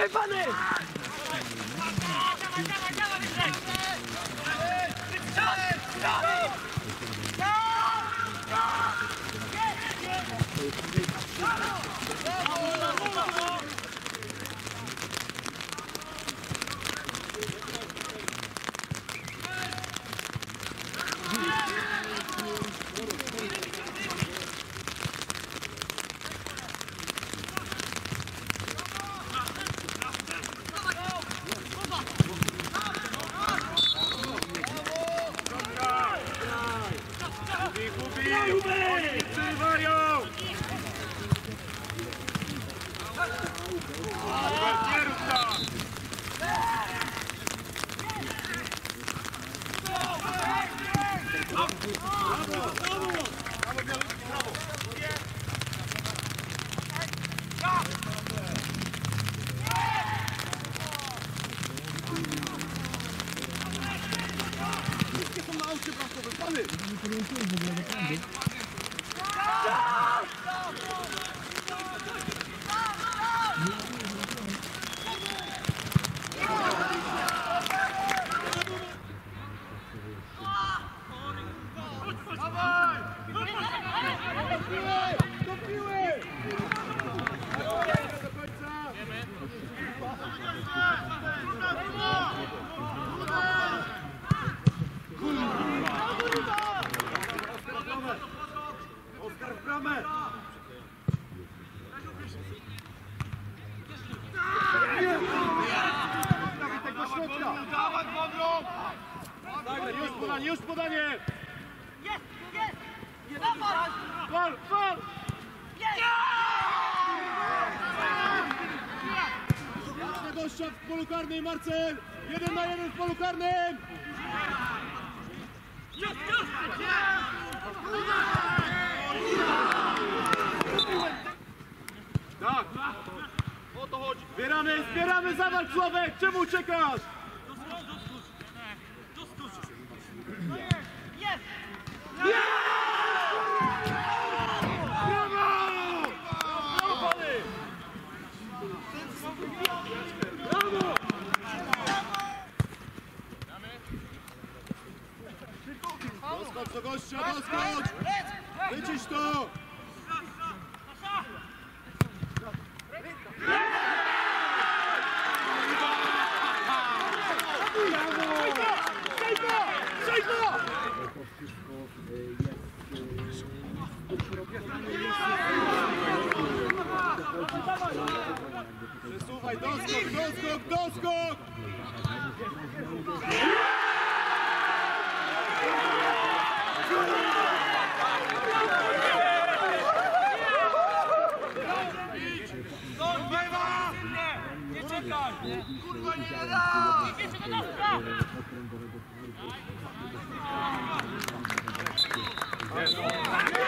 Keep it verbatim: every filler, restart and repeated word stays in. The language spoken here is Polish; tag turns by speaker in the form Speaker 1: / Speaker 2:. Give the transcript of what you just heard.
Speaker 1: Dawaj, pany!
Speaker 2: Już podanie, już podanie!
Speaker 3: Jest, jest!
Speaker 2: Gol, gol! Jest! Gościa w polu karnym, Marcel! Jeden na jeden w polu karnym!
Speaker 3: Już, już!
Speaker 2: Tak! O to chodzi! Zbieramy, zbieramy, zawal Sławek! Czemu uciekasz?
Speaker 3: Jest!
Speaker 2: Doskocz do gościa, doskocz! Wyciś to! Przesuwaj, doskok, doskok, doskok!
Speaker 3: Nie czekaj! Kurwa, nie da! Idziecie do nosa!
Speaker 2: Jest.